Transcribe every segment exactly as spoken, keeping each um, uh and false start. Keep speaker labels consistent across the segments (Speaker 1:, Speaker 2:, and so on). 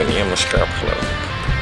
Speaker 1: ben niet helemaal scherp, geloof ik.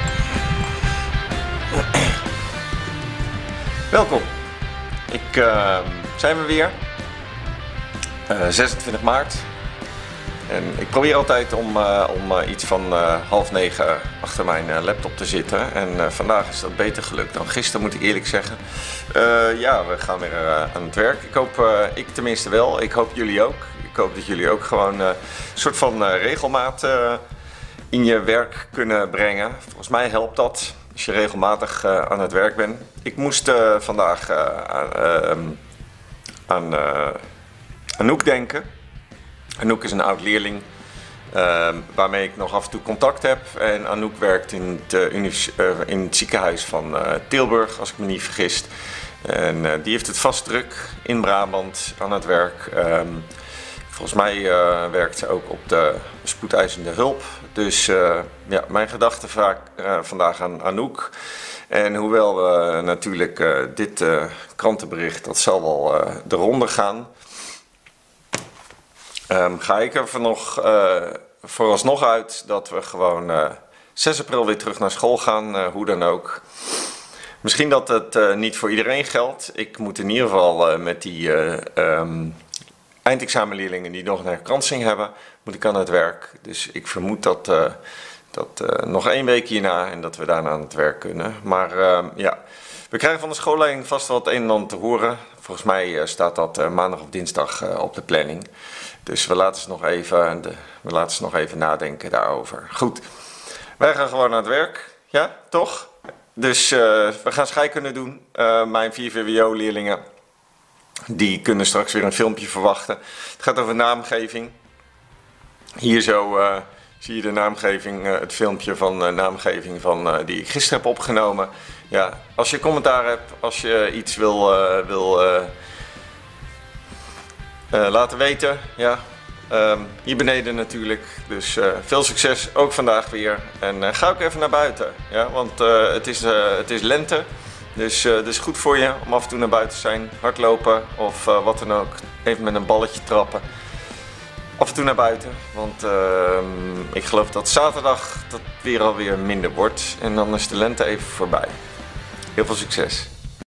Speaker 1: Welkom. Ik uh, zijn we weer. Uh, zesentwintig maart. En ik probeer altijd om, uh, om uh, iets van uh, half negen achter mijn uh, laptop te zitten. En uh, vandaag is dat beter gelukt dan gisteren, moet ik eerlijk zeggen. Uh, ja, we gaan weer uh, aan het werk. Ik hoop, uh, ik tenminste wel, ik hoop jullie ook. Ik hoop dat jullie ook gewoon uh, een soort van uh, regelmaat uh, in je werk kunnen brengen. Volgens mij helpt dat als je regelmatig uh, aan het werk bent. Ik moest uh, vandaag uh, aan, uh, aan uh, Anouk denken. Anouk is een oud leerling uh, waarmee ik nog af en toe contact heb. En Anouk werkt in het, uh, uh, in het ziekenhuis van uh, Tilburg, als ik me niet vergis. En uh, die heeft het vast druk in Brabant aan het werk. Um, volgens mij uh, werkt ze ook op de spoedeisende hulp. Dus uh, ja, mijn gedachten vaak uh, vandaag aan Anouk. En hoewel we natuurlijk uh, dit uh, krantenbericht, dat zal wel uh, de ronde gaan. Um, ga ik er van nog, uh, vooralsnog uit dat we gewoon uh, zes april weer terug naar school gaan, uh, hoe dan ook. Misschien dat het uh, niet voor iedereen geldt. Ik moet in ieder geval uh, met die uh, um, eindexamenleerlingen die nog een herkansing hebben, moet ik aan het werk. Dus ik vermoed dat, uh, dat uh, nog één week hierna en dat we daarna aan het werk kunnen. Maar uh, ja, we krijgen van de schoolleiding vast wel het een en ander te horen. Volgens mij uh, staat dat uh, maandag of dinsdag uh, op de planning. Dus we laten ze nog even, de, we laten ze nog even nadenken daarover. Goed, wij gaan gewoon aan het werk. Ja, toch? Dus uh, we gaan scheikunde doen. Uh, mijn vier V W O-leerlingen die kunnen straks weer een filmpje verwachten. Het gaat over naamgeving. Hier zo uh, zie je de naamgeving, uh, het filmpje van uh, naamgeving van, uh, die ik gisteren heb opgenomen. Ja, als je commentaar hebt, als je iets wil, uh, wil uh, uh, laten weten, ja, um, hier beneden natuurlijk. Dus uh, veel succes ook vandaag weer. En uh, ga ook even naar buiten, ja, want uh, het, is, uh, het is lente. Dus uh, het is goed voor je om af en toe naar buiten te zijn, hardlopen of uh, wat dan ook. Even met een balletje trappen. Af en toe naar buiten, want uh, ik geloof dat zaterdag dat weer alweer minder wordt. En dan is de lente even voorbij. Heel veel succes!